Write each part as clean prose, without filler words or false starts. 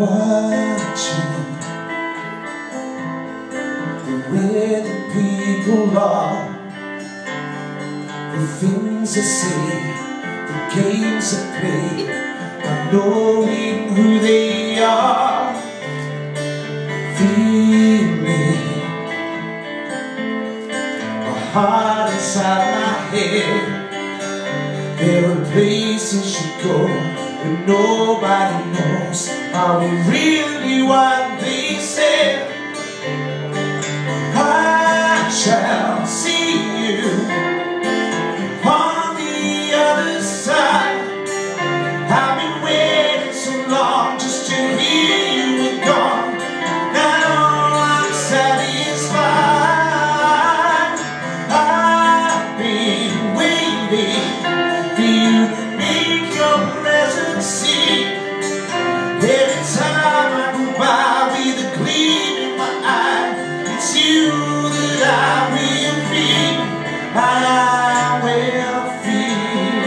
watching the way the people are, the things they say, the games they play, not knowing who they are. Feeling my heart inside my head. There are places you go where nobody knows are we really what they said. I shall see you on the other side. I've been waiting so long just to hear you were gone. Now I'm satisfied. I've been waiting for you to make your presence seen. Every time I go by with a gleam in my eye, it's you that I will feel. I will feel.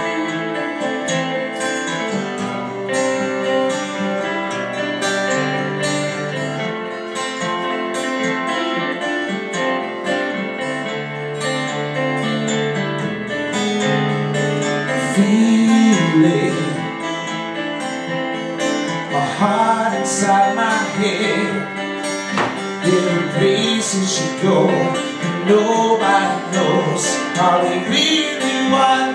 Feeling my heart inside my head. There are places you go and nobody knows are they really what